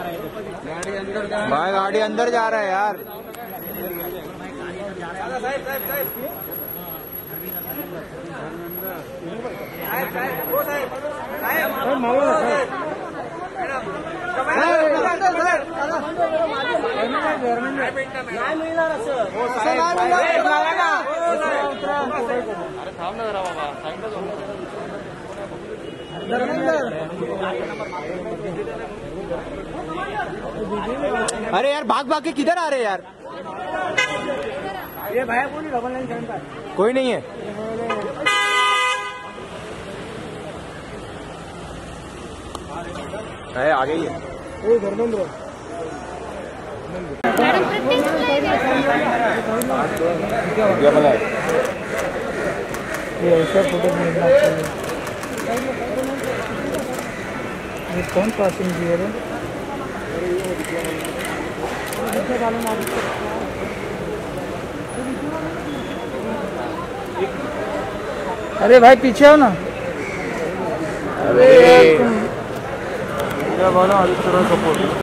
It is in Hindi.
भाई गाड़ी अंदर जा रहा है यार। अरे यार भाग भाग के किधर आ रहे यार? ये भैया पूरी डबल लाइन करता है। कोई नहीं है। आ गई है। ओ धर्मेंद्र क्या बोला है? ये ऐसा फोटो मिलना चाहिए। ये कौन पासिंग किया है? अरे भाई पीछे हो ना। अरे यार तुम क्या बोला?